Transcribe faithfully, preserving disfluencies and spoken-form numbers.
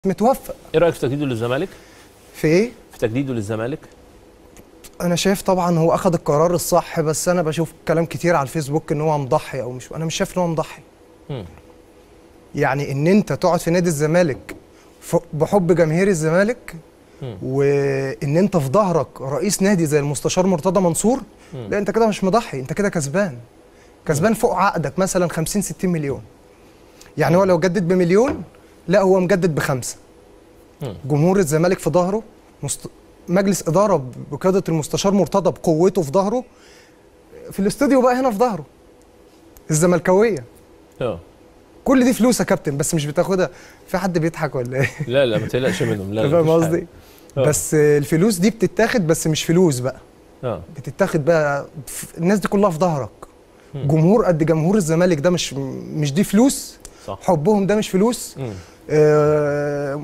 متوفق. ايه رايك في تجديده للزمالك؟ في ايه؟ في تجديده للزمالك؟ انا شايف طبعا هو اخذ القرار الصح، بس انا بشوف كلام كتير على الفيسبوك ان هو مضحي او مش، انا مش شايف ان هو مضحي. مم. يعني ان انت تقعد في نادي الزمالك بحب جماهير الزمالك، مم. وان انت في ظهرك رئيس نادي زي المستشار مرتضى منصور، مم. لا انت كده مش مضحي، انت كده كسبان. كسبان فوق عقدك مثلا خمسين ستين مليون. يعني هو لو جدد بمليون، لا هو مجدد بخمسه. مم. جمهور الزمالك في ظهره، مست... مجلس اداره بقياده المستشار مرتضى بقوته في ظهره، في الاستوديو بقى هنا في ظهره الزملكاويه. اه كل دي فلوس يا كابتن، بس مش بتاخدها. في حد بيضحك ولا ايه؟ لا لا ما تقلقش منهم. لا لا فاهم مفيش قصدي؟ حاجة. آه. بس الفلوس دي بتتاخد، بس مش فلوس بقى. اه بتتاخد بقى ف- الناس دي كلها في ظهرك. مم. جمهور قد جمهور الزمالك ده مش مش دي فلوس. صح. حبهم ده مش فلوس. مم. آه